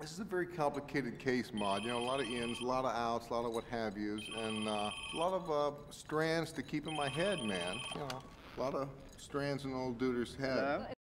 This is a very complicated case, Maude. You know, a lot of ins, a lot of outs, a lot of what have yous, and a lot of strands to keep in my head, man. You know, a lot of strands in old Duder's head. Yeah.